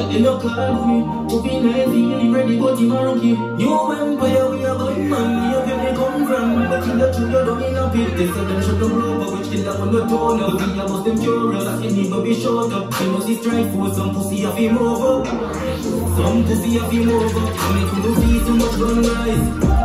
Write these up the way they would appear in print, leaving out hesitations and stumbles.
They no call me. Moving 19, ready, but him a rookie. New empire, we a gun man. We a where they come from. But in the truth, you don't in a pit. They say them shut the rope, which kill them on the tone. But we a bust them curious. They need to be short up. They must be strike for some pussy a feel over. Some pussy a feel over. I make you see too much gun rise.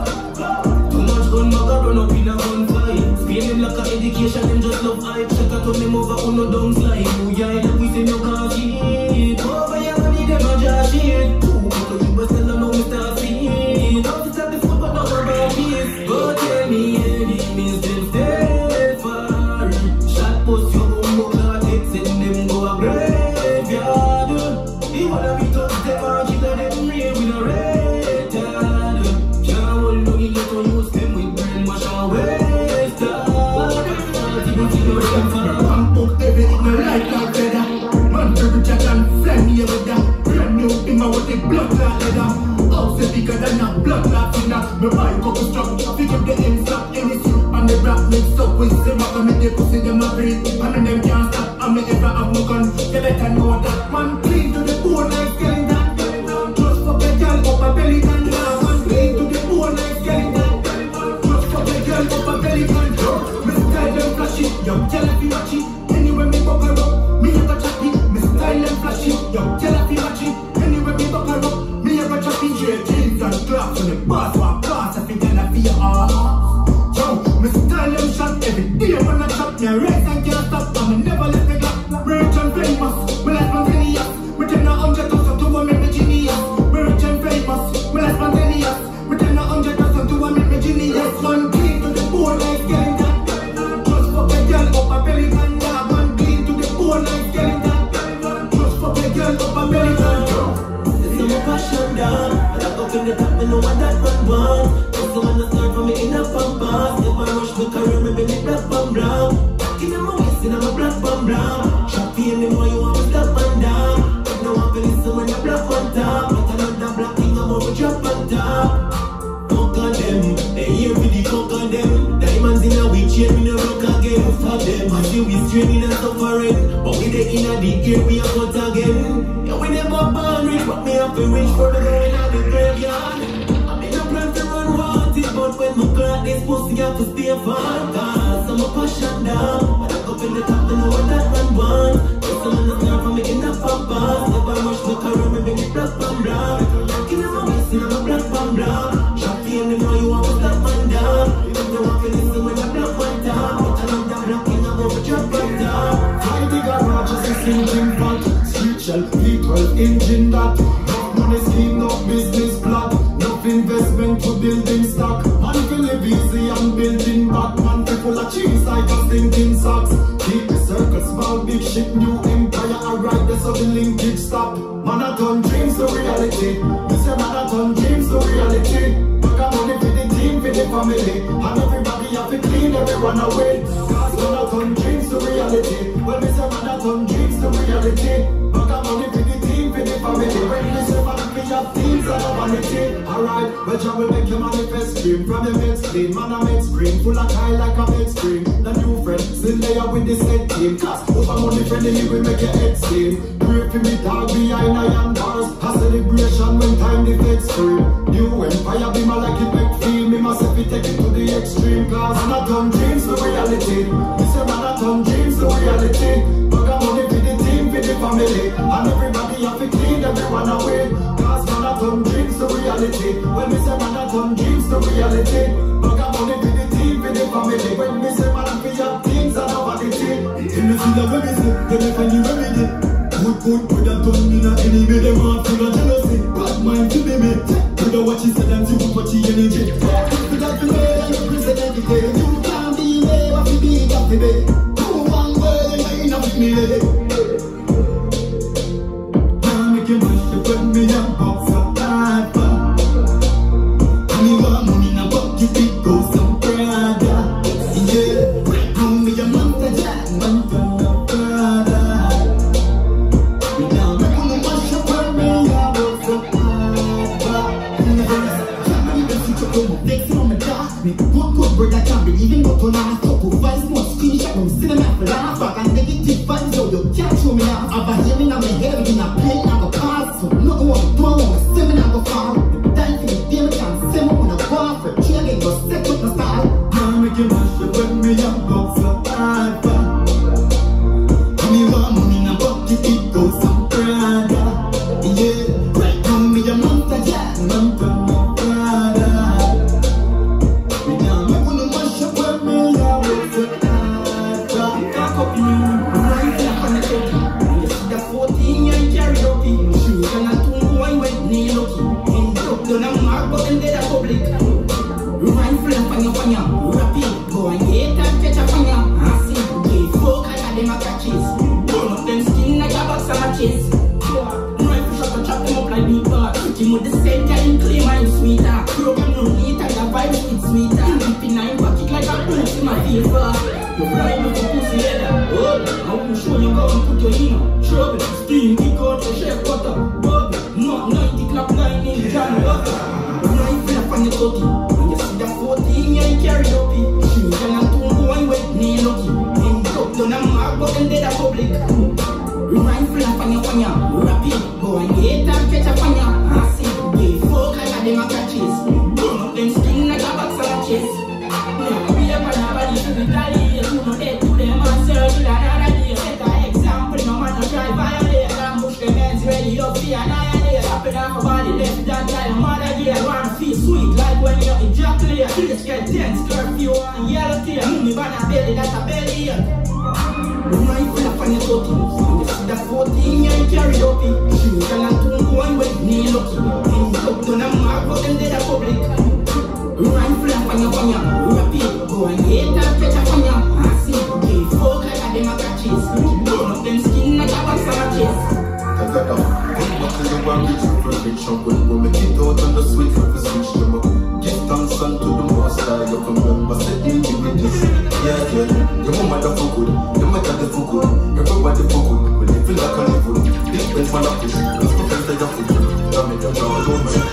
Too much gun maga run up in a gunfight. Screaming like a education, them just love hype. Shut up on them over on no dung slide. Oh yeah, and we say no can't shit. Over your money, them a just shit. Because you was telling no Mr. Feet. Don't stop the foot, but not about this. But tell me enemies, them stay far. Shot post your own mouth, not send them go a graveyard. You wanna be tough, step on, keep them real with a red tag. Can't hold no, you get to use them with brainwash and waste time. People see no them for a pump up, everything no like that better. Man, every chat and flame me with that. Brand new thing, I want the blood clot leather. House bigger than a blood clot in that. Me buy couple struck, pick up the ends up, any soup and the rap mixed up with them. I make the pussy them a breathe, and them can't stop. I may ever have no gun, you better know that. Man clean to the bone like skeleton. Just for the girl up a belly can down. Man clean to the bone like skeleton. Just for the girl up a belly can down. Me style them flashy, yo, tell if you watch it. Anyway me buck her up, me have a chat it. Me style them flashy, yo, tell if you watch it. Anyway me buck her up, me have a chat it. Jeans and clocks on the boss, one class, I think I'll be your ass. Yo, me style them shot every day when I shot. Me race and can't stop, and me never let me go. Rich and famous, me like spontaneous. Me turn 100,000 to a make me genius. Me rich and famous, me like spontaneous. Me turn 100,000 to a make me genius. One clean to the bone like skeleton. Just fuck a girl up a belly can dog. One clean to the bone like skeleton. Just fuck a girl up a belly can dog. This is my passion dog. And I up in the top, me know what that man want. Cause the man that start for me in a pampas. If I rush the career, me make black and brown. Back in my waist, in my black and brown. Shot feeling why you want me stop and down. But no one feel listen when you black on top. But another black thing, I'm over drop on top. Fuck on them, they hear me the fuck on them. Diamonds in a witch, here we no rock again. Fuck them, I see we straining and suffering. But we the in a the gear, we a cut again. Yeah, we never born rich, but me have to reach for the girl in the graveyard. I make a plan to run wanted, but when my clock this pussy have to stay far. Cause I'm a passion down. But I go in the top, I know what that man want. Cause I'm on the start for me in the pampas. If I rush the career, me make it black and brown. Looking at my waist, in my black and brown. Shot feeling why you want to stop man down. You want to listen when I black one down. But I'm not blocking, I'm over drop one down. I the garage is a sinking fat. Street shell, V12 engine that. No money scheme, no business plot. No investment to building stock. Man feel live easy and building back. Man full of cheese like a stinking socks. Keep the circle small, big ship, new empire. I ride the so the linkage stop. Man I turn dreams to reality. You say man I turn dreams to reality. Back a money for the team, for the family. And everybody have to clean everyone away. Cause man I turn dreams to reality. When me say man I turn dreams to reality. Back a money for the team, for the family. When me say man we have teams and a vanity. Alright, well I will make you manifest dream. From the mainstream, man I mainstream. Full of kind like a mainstream. The new friend, still there with the same team. Cause over money friendly, we make your head steam. Pray for me dog behind iron bars. A celebration when time the flex free. New empire be my like it make feel. Me myself it take it to the extreme. Cause man I turn dreams to reality. Me say man I turn dreams to reality. Bag of money for the team, for the family. And everybody have to clean everyone away. Cause man I turn dreams to reality. When me say man I turn dreams to reality. Bag of money for the team, for the family. When me say man I for your teams and a vanity. In the field of when me say, then I find you every day. Good, with a tongue in a enemy, them want full of jealousy. Bad mind to be made. With a watch he said and see what he energy. With that you know and you present every day. You can't be there, what you be, got to be. Do one word, you ain't nothing me lady. Can't make you mash up when me a box of life. And you want money in a bucket, it goes some Prada. Yeah, now me a monster jack, man from the Prada. Good brother can't believe in what on a couple vibes, more screenshot from cinema for laugh. Back and negative vibes, so you can't show me off. I've been hearing on my head in a plane, I've a pass. chase. Rifle shot and chop them up like meatball. Him with the same guy, claim I'm sweeter. Program no need, I got vibes, it's sweeter. Deep in nine pocket like a boot in my favor. You fly with your pussy header. Oh, I will show you how to put your in. Trouble, steam, kick out your share butter. Bubble, not 90 clap 9 in John Walker. Rifle up on the cookie. When you see that 14, yeah, you carry up it. She can two boy wet, nail lucky. Then top down a mark, but then dead a public. Rifle up on your fire, rapid. Boy, hate and catch a fire. I see, we folk like a dem a catches. Burn up them skin like a box of chest. Never be up on a body to retaliate. You know head to them and circle another day. Set an example, no man no try violate. Ambush them heads ready up the annihilate. Happen off a body left that time, mother gear. One feel sweet like when you ejaculate. Please get tense, curfew and yellow tear. Move me by a belly, that's a belly. Rifle up on your tootie. You see that 14, yeah, you carry up it. She can two boy wet, nail lucky. Then top down a mark, but then dead a public. Rifle up on your fire, rapid. Go and hate and catch a fire. I see, they folk like a dem a catches. Burn up them skin like a box of chest. I got up, one buckle the one reach for perfection. When we make it out on the switch, we can switch them up. Give thanks unto the master, you can remember, say in you with this. Yeah, yeah, your mother for good, your mother for good, everybody for good. We live like a live. This bench man up push, let's go fence like a foot. Damn it, I'm proud of me.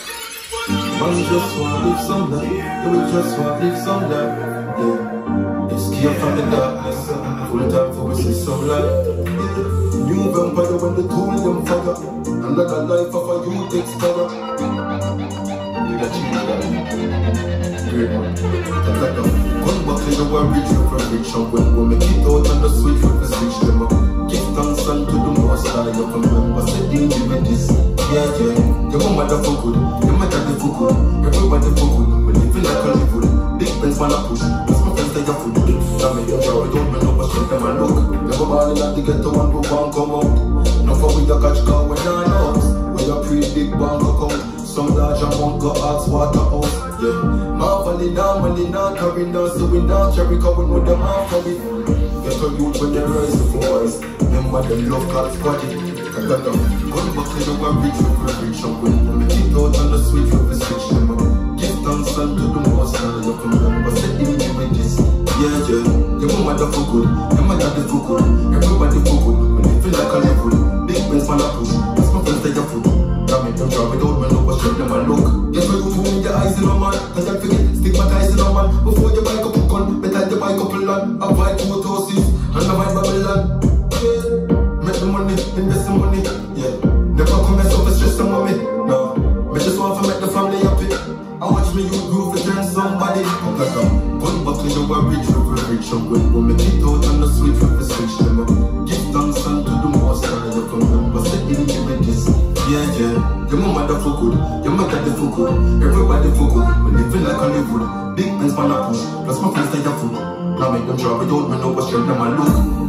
Man just want to live some life, yeah, we just want to live some life. Yeah, escape from the darkness, full time for we see some light. New vampire when the tool them fire. Another life of a youth expire. We got you that. Great man. Gun back in the war reach for perfection. When we make it out on the switch we can switch them up. Give thanks unto the master. You can remember say in you with this. Yeah, yeah. Your mother for good, your mother for good, everybody for good. We living like a live. Big Benz man a push. Let's go fence like a foot. Damn it, you're sure we don't know what shit them a look. Never ballin' at the ghetto one who won't come out. No for we a catch car when I know. We a pre-big bank account. Some large amount go ask water out. Yeah, marvelly now, money now, carrying down, so we now cherry cover with them half of it. Get a youth when they rise the voice. Remember them love called squatty. Gun back in the one reach for perfection. When we make it out on the switch we can switch them up. Give thanks unto the master, you can remember, say in you with this. Yeah, yeah, your mother for good, your mother for good, everybody for good. We live like a live. Big Benz man a push, let's go fence like a foot. Damn it, don't drive it out, man, no one check them and look. Guess what you do in your eyes in a man, cause I forget, stigmatize in a man. Before you buy a couple gun, better you buy a couple land. Avoid two horses, and avoid Babylon. Yeah, make the money, invest the money. Yeah, never come and suffer stress on me. No, me just want to make the family happy. I watch me you groove to turn somebody. Gun back in the war reach for perfection. When we make it out on the switch we can switch them up. Give thanks unto the master, you can remember, say in you with this. Yeah, yeah, your mother for good, your mother for good, everybody for good. We living like a live. Big Benz man a push, plus my friends like a foot. Now make them drop it out, me know what strength them a look.